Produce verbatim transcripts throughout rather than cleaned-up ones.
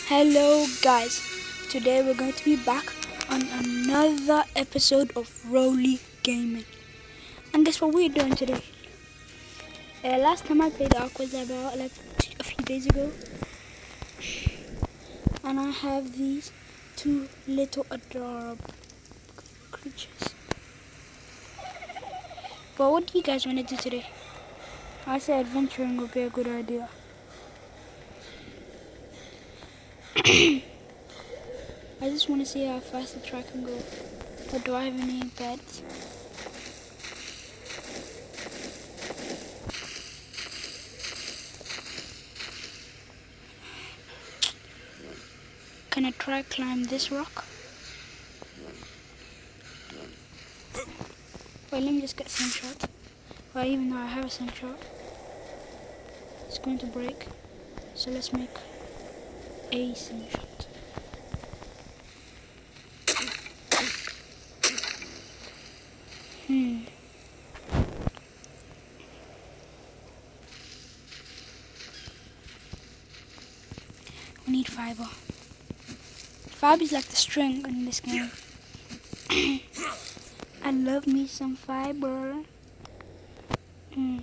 Hello guys, today we're going to be back on another episode of Rolly Gaming. And guess what we're doing today? Uh, last time I played Ark was about like a few days ago. And I have these two little adorable creatures. But what do you guys want to do today? I say adventuring would be a good idea. I just want to see how fast the track can go. Or do I have any bets? Can I try climb this rock? Wait, let me just get some shot. Well, even though I have a slingshot, it's going to break. So let's make a slingshot. Hmm. We need fiber. Fiber is like the string in this game. I love me some fiber. Hmm.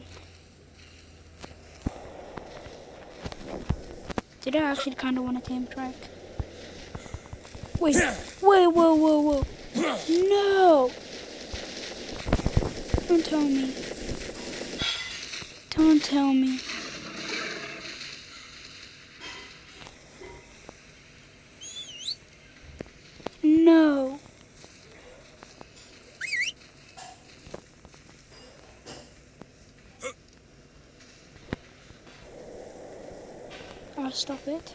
Did I actually kind of want to tame track? Wait, wait, whoa, whoa, whoa. No! Don't tell me. Don't tell me. No. I'll stop it.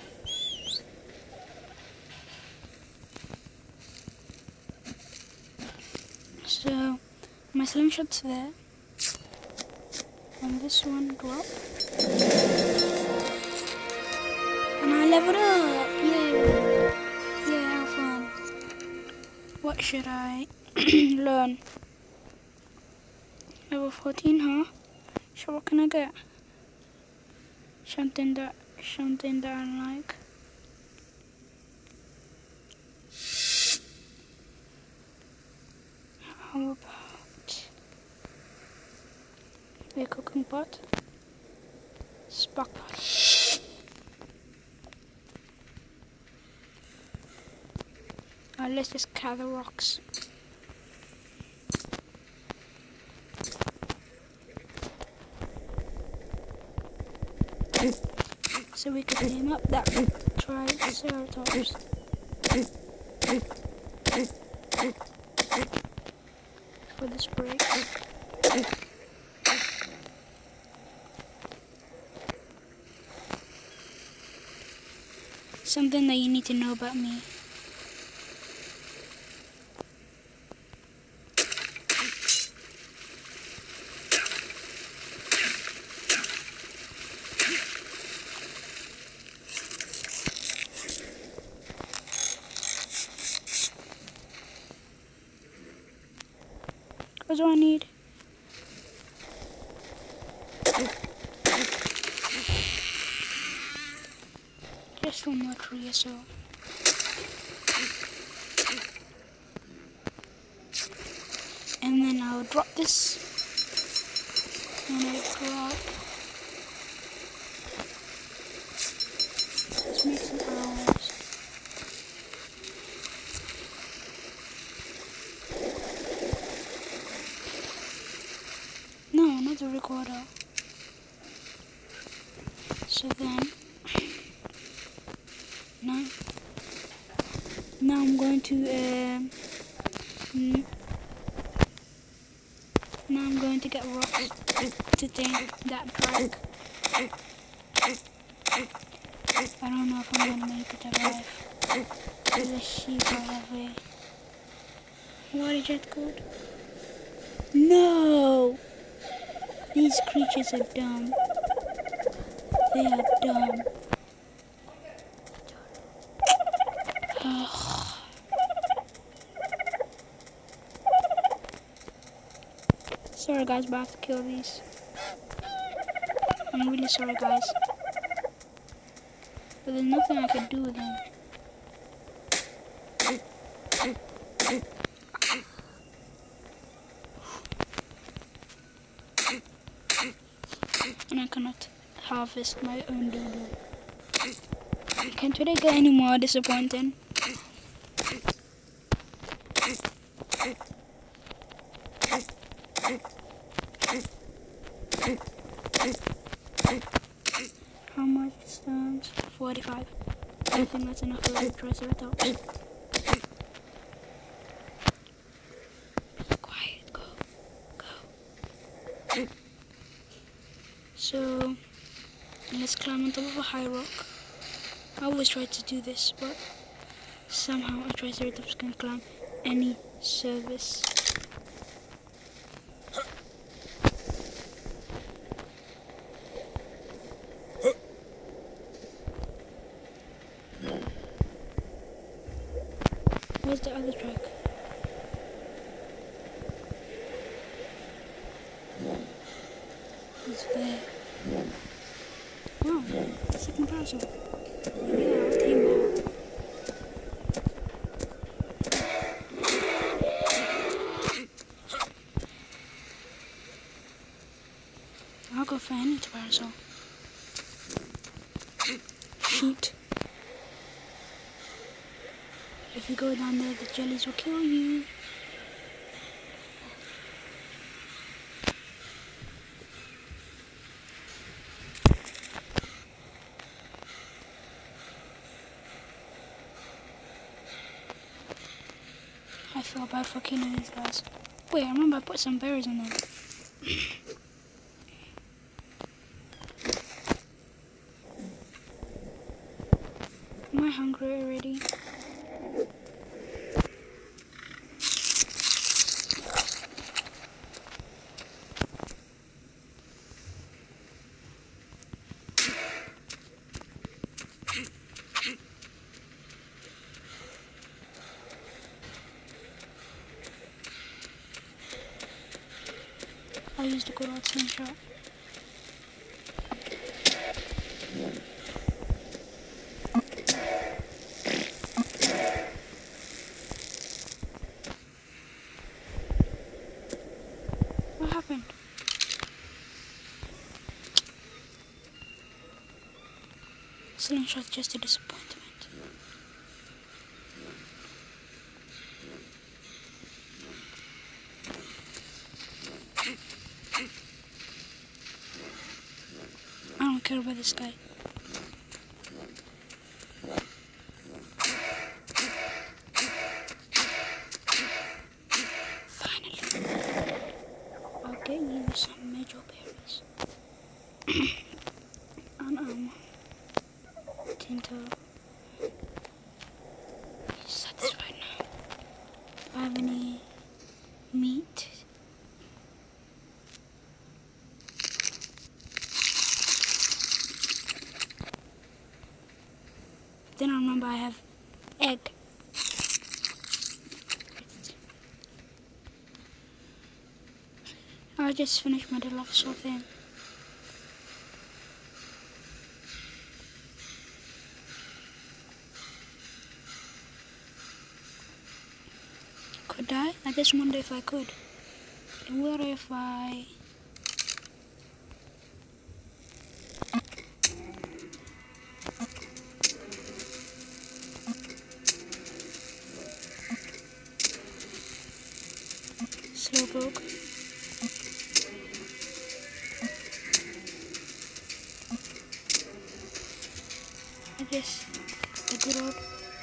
So, my slingshot's there. And this one drop. And I leveled up! Yay! Yeah, have fun. What should I learn? Level fourteen, huh? So what can I get? Something that, something that I like. How about a cooking pot? Spark pot. Uh, let's just gather rocks. So we can name up that Triceratops. For this break. Something that you need to know about me. What do I need? Just one more tree or so. And then I'll drop this. And I drop. Let's make some arrows. No, not the recorder. So then, now, now I'm going to, um, mm, now I'm going to get rocks to take that track. I don't know if I'm going to make it alive. Let's see if I have a water jet code. No! These creatures are dumb. They are dumb. Sorry guys, but I have to kill these. I'm really sorry guys. But there's nothing I can do with him. And I cannot harvest my own dodo. Can today get any more disappointing? How much stones? forty-five. I think that's enough for a Triceratops. Quiet, go, go. So, let's climb on top of a high rock. I always try to do this, but somehow a Triceratops can climb any surface. Where's the other track? It's there. Wow, second parcel. Yeah, I'll take that. I'll go for any parcel. Shoot. If you go down there, the jellies will kill you. I feel bad for killing these guys. Wait, I remember I put some berries in them. Am I hungry already? I used a good old slingshot. What happened? Slingshot's just a disappointment. I don't care about this guy. Finally. I'll get you some major berries. And um Tinto. He's satisfied now. Do I have any meat? Then I remember I have egg. I just finished my deluxe thing. Could I? I just wonder if I could. And what if I... Slowpoke. I guess the good old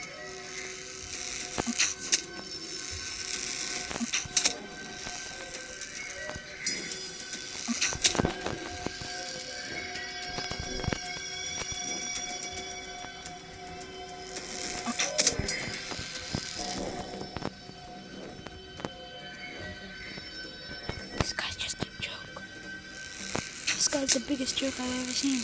This guy's just a joke. This guy's the biggest joke I've ever seen.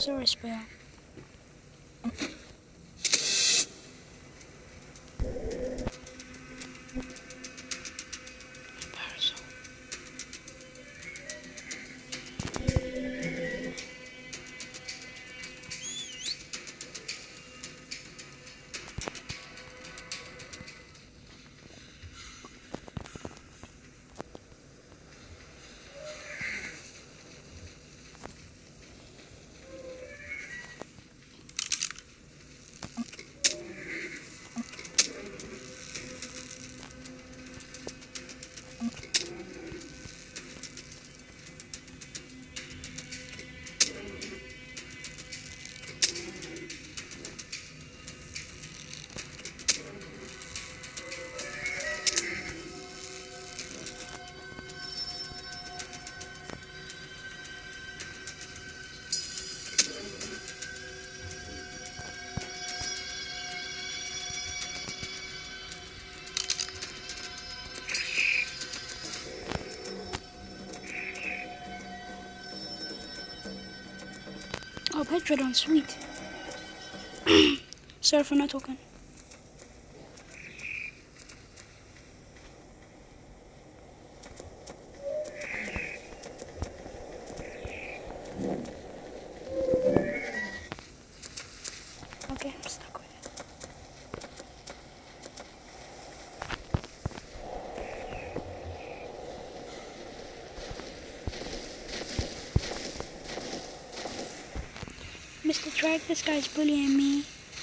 Spinosaurus spell. Oh, Petrodon, sweet. Sorry for not talking. Okay, I'm stuck with it. Mister Track, this guy's bullying me.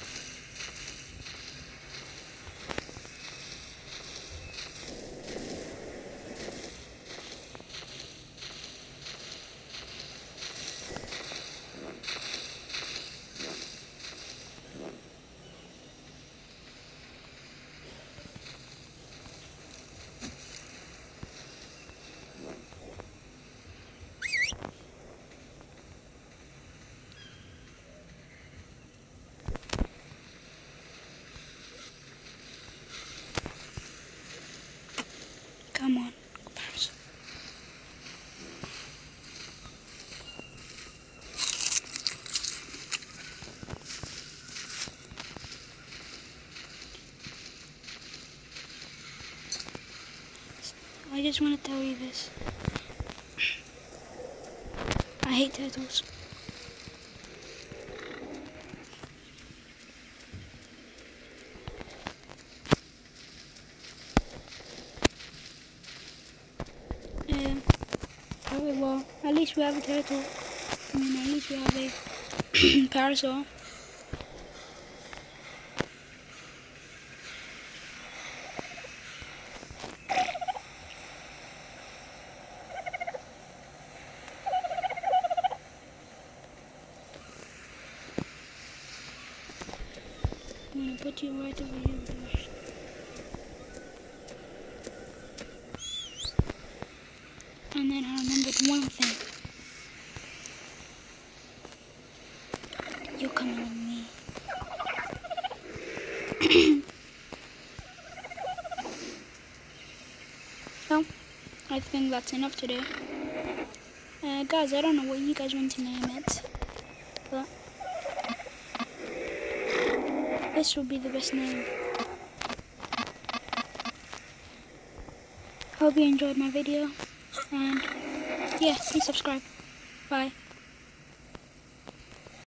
Come on, comparison. I just want to tell you this. I hate turtles. Um, okay, well, at least we have a turtle. I mean, at least we have a parasol. I'm gonna put you right over here first. And then I remembered one thing. You're coming with me. So, I think that's enough today. Uh, guys, I don't know what you guys want to name it, but this will be the best name. Hope you enjoyed my video, and yeah, please subscribe. Bye.